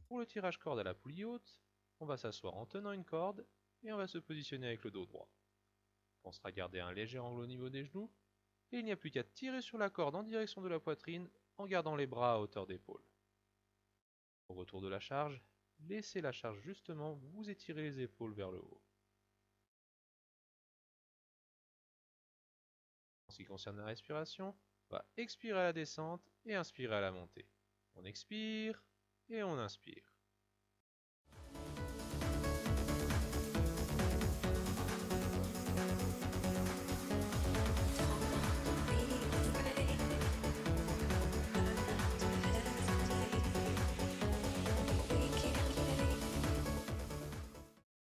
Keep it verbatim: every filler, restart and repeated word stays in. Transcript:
Pour le tirage corde à la poulie haute, on va s'asseoir en tenant une corde et on va se positionner avec le dos droit. On pensera garder un léger angle au niveau des genoux et il n'y a plus qu'à tirer sur la corde en direction de la poitrine en gardant les bras à hauteur d'épaule. Au retour de la charge, laissez la charge justement vous étirer les épaules vers le haut. En ce qui concerne la respiration, on va expirer à la descente et inspirer à la montée. On expire et on inspire.